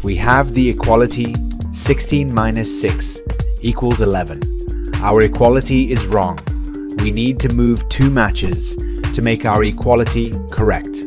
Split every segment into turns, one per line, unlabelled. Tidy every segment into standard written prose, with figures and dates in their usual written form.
We have the equality 16 minus 6 equals 11. Our equality is wrong. We need to move 2 matches to make our equality correct.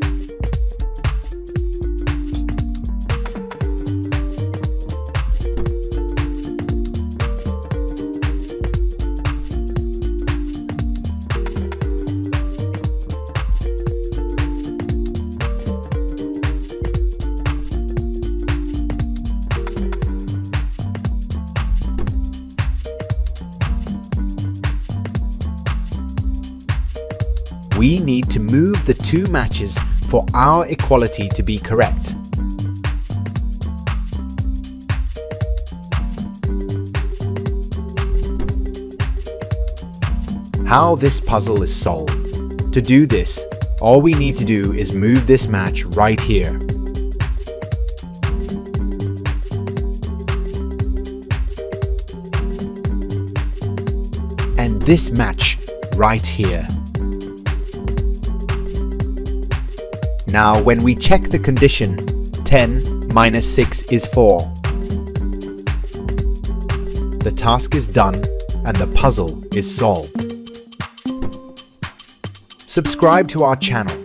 We need to move the 2 matches for our equality to be correct. How this puzzle is solved. To do this, all we need to do is move this match right here. And this match right here. Now when we check the condition, 10 minus 6 is 4. The task is done and the puzzle is solved. Subscribe to our channel